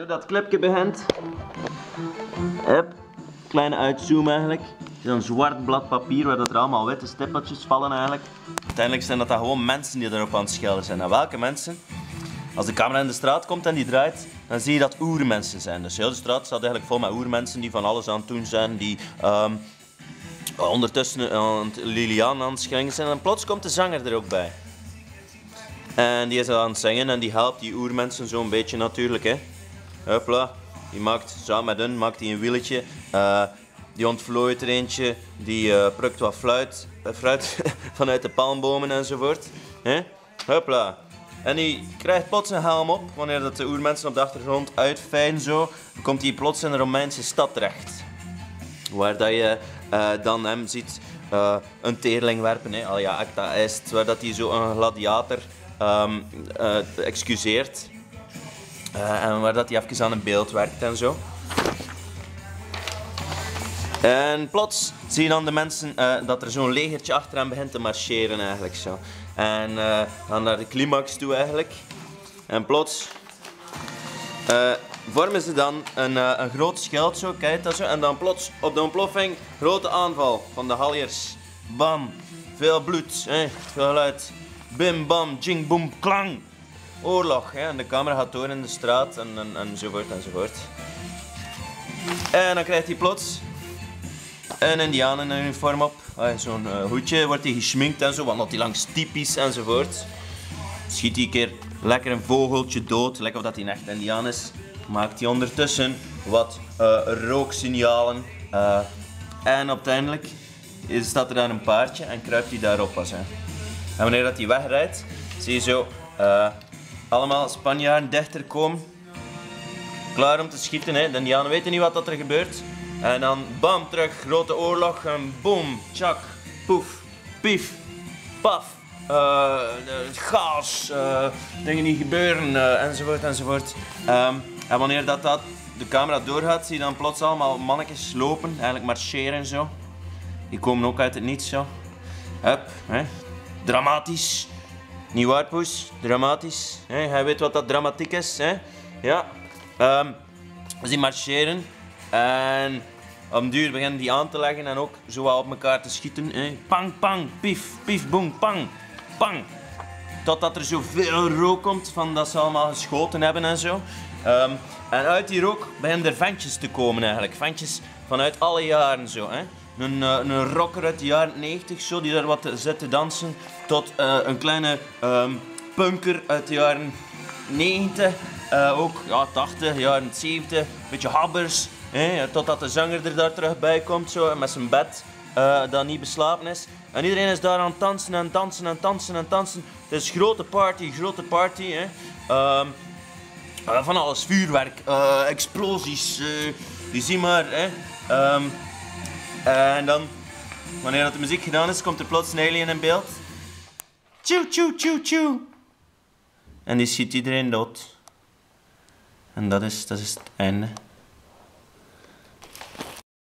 Zo, dat clipje begint. Hup. Kleine uitzoom eigenlijk. Het is een zwart blad papier waar dat er allemaal witte stippeltjes vallen eigenlijk. Uiteindelijk zijn dat gewoon mensen die erop aan het schilderen zijn. En welke mensen? Als de camera in de straat komt en die draait, dan zie je dat oermensen zijn. Dus heel de straat staat eigenlijk vol met oermensen die van alles aan het doen zijn. Die ondertussen Lilian aan het schrijven zijn. En plots komt de zanger er ook bij. En die is aan het zingen en die helpt die oermensen zo'n beetje natuurlijk. Hè. Hopla. Die maakt, samen met hun, maakt hij een wieletje. Die ontvlooit er eentje. Die plukt wat fruit vanuit de palmbomen enzovoort. Hè. Hopla. En die krijgt plots een helm op, wanneer dat de oermensen op de achtergrond uitfijn zo, dan komt hij plots in de Romeinse stad terecht. Waar dat je dan hem ziet een teerling werpen, hè. Alia acta est, waar dat hij zo een gladiator excuseert. En waar dat hij even aan een beeld werkt en zo. En plots zie je dan de mensen dat er zo'n legertje achter hem begint te marcheren eigenlijk zo. En dan naar de climax toe eigenlijk. En plots vormen ze dan een groot schild zo, kijk dat zo. En dan plots op de ontploffing, grote aanval van de Galliërs. Bam, veel bloed, veel geluid. Bim bam, jing boom, klang. Oorlog, hè? En de camera gaat door in de straat enzovoort enzovoort. En dan krijgt hij plots een indianenuniform op. Zo'n hoedje wordt hij geschminkt en zo, want dat hij langs typisch enzovoort. Schiet hij een keer lekker een vogeltje dood, lekker of dat hij een echt indiaan is. Maakt hij ondertussen wat rooksignalen. En uiteindelijk staat er daar een paardje en kruipt hij daarop pas. Hè. En wanneer dat hij wegrijdt, zie je zo allemaal Spanjaarden dichter komen. Klaar om te schieten, hè. De indianen weten niet wat dat er gebeurt. En dan bam, terug, grote oorlog en boom, tjak, poef, pief, paf, chaos, dingen niet gebeuren, enzovoort enzovoort. En wanneer dat de camera doorgaat, zie je dan plots allemaal mannetjes lopen, eigenlijk marcheren zo. Die komen ook uit het niets zo. Hup, hè. Dramatisch. Niet waar, poes? Dramatisch. Hij weet wat dat dramatiek is, hè? Ja. Dus die marcheren. En op een duur beginnen die aan te leggen en ook zo wat op elkaar te schieten. Pang, pang, pief, pief, boem, pang, pang. Totdat er zoveel rook komt van dat ze allemaal geschoten hebben en zo. En uit die rook beginnen er ventjes te komen eigenlijk. Ventjes vanuit alle jaren zo. Hè. Een rocker uit de jaren 90 zo, die daar wat zit te dansen. Tot een kleine punker uit de jaren 90. Ook ja, 80, jaren 70. Een beetje habbers. Totdat de zanger er daar terug bij komt zo, met zijn bed dat niet beslapen is. En iedereen is daar aan het dansen en dansen en dansen en dansen. Het is grote party, grote party. Van alles, vuurwerk, explosies, die zie maar. En dan, wanneer dat de muziek gedaan is, komt er plots een alien in beeld. Tjoe, tjoe, tjoe, tjoe. En die schiet iedereen dood. En dat is het einde.